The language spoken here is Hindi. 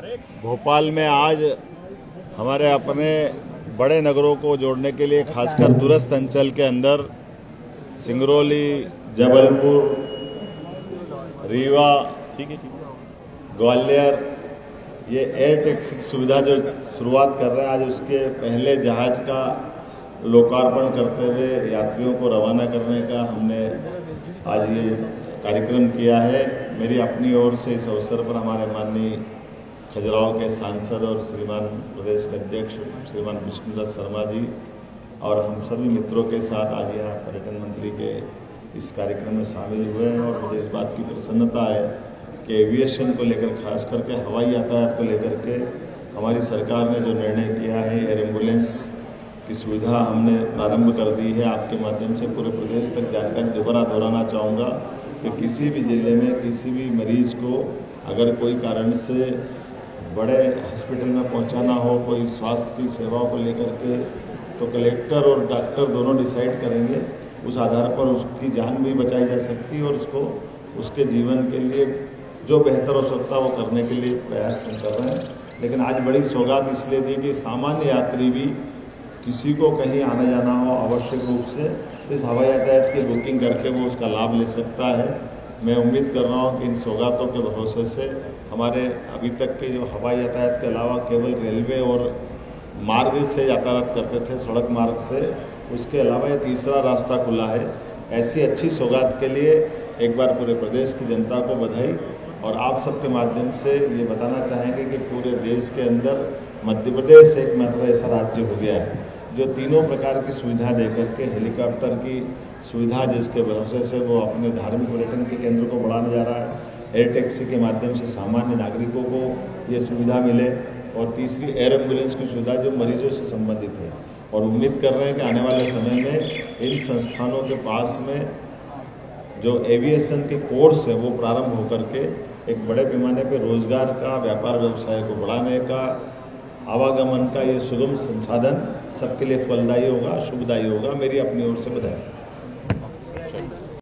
भोपाल में आज हमारे अपने बड़े नगरों को जोड़ने के लिए खासकर दूरस्थ अंचल के अंदर सिंगरौली, जबलपुर, रीवा, ग्वालियर ये एयर टैक्सी की सुविधा जो शुरुआत कर रहे हैं, आज उसके पहले जहाज का लोकार्पण करते हुए यात्रियों को रवाना करने का हमने आज ये कार्यक्रम किया है। मेरी अपनी ओर से इस अवसर पर हमारे माननीय खजुराहो के सांसद और श्रीमान प्रदेश के अध्यक्ष श्रीमान विष्णुदत्त शर्मा जी और हम सभी मित्रों के साथ आज यहाँ पर्यटन मंत्री के इस कार्यक्रम में शामिल हुए हैं और मुझे इस बात की प्रसन्नता है कि एविएशन को लेकर, खास करके हवाई यातायात को लेकर के हमारी सरकार ने जो निर्णय किया है, एयर एम्बुलेंस की सुविधा हमने प्रारंभ कर दी है। आपके माध्यम से पूरे प्रदेश तक जानकारी दोबारा दोहराना चाहूँगा कि किसी भी जिले में किसी भी मरीज को अगर कोई कारण से बड़े हॉस्पिटल में पहुंचाना हो, कोई स्वास्थ्य की सेवाओं को लेकर के, तो कलेक्टर और डॉक्टर दोनों डिसाइड करेंगे। उस आधार पर उसकी जान भी बचाई जा सकती है और उसको उसके जीवन के लिए जो बेहतर हो सकता है वो करने के लिए प्रयास हम कर रहे हैं। लेकिन आज बड़ी सौगात इसलिए दी कि सामान्य यात्री भी किसी को कहीं आना जाना हो आवश्यक रूप से तो इस हवाई यातायात की बुकिंग करके वो उसका लाभ ले सकता है। मैं उम्मीद कर रहा हूँ कि इन सौगातों के भरोसे से हमारे अभी तक के जो हवाई यातायात के अलावा केवल रेलवे और मार्ग से यातायात करते थे, सड़क मार्ग से, उसके अलावा ये तीसरा रास्ता खुला है। ऐसी अच्छी सौगात के लिए एक बार पूरे प्रदेश की जनता को बधाई और आप सबके माध्यम से ये बताना चाहेंगे कि पूरे देश के अंदर मध्य प्रदेश एकमात्र ऐसा राज्य हो गया है जो तीनों प्रकार की सुविधा देकर के हेलीकॉप्टर की सुविधा जिसके भरोसे से वो अपने धार्मिक पर्यटन के केंद्र को बढ़ाने जा रहा है, एयर टैक्सी के माध्यम से सामान्य नागरिकों को ये सुविधा मिले और तीसरी एयर एम्बुलेंस की सुविधा जो मरीजों से संबंधित है। और उम्मीद कर रहे हैं कि आने वाले समय में इन संस्थानों के पास में जो एविएशन के कोर्स है वो प्रारंभ होकर के एक बड़े पैमाने पर रोजगार का, व्यापार व्यवसाय को बढ़ाने का, आवागमन का ये सुगम संसाधन सबके लिए फलदायी होगा, शुभदायी होगा। मेरी अपनी ओर से बधाई।